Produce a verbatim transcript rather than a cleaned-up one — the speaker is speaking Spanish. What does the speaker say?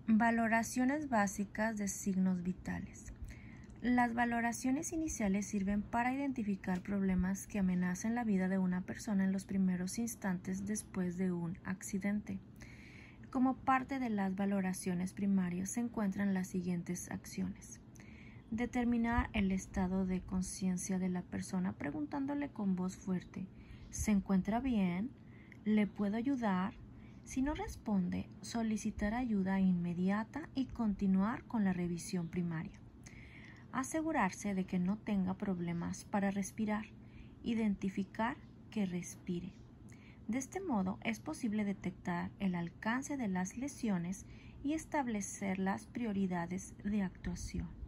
Valoraciones básicas de signos vitales. Las valoraciones iniciales sirven para identificar problemas que amenazan la vida de una persona en los primeros instantes después de un accidente. Como parte de las valoraciones primarias se encuentran las siguientes acciones. Determinar el estado de conciencia de la persona preguntándole con voz fuerte: ¿se encuentra bien? ¿Le puedo ayudar? Si no responde, solicitar ayuda inmediata y continuar con la revisión primaria. Asegurarse de que no tenga problemas para respirar. Identificar que respire. De este modo es posible detectar el alcance de las lesiones y establecer las prioridades de actuación.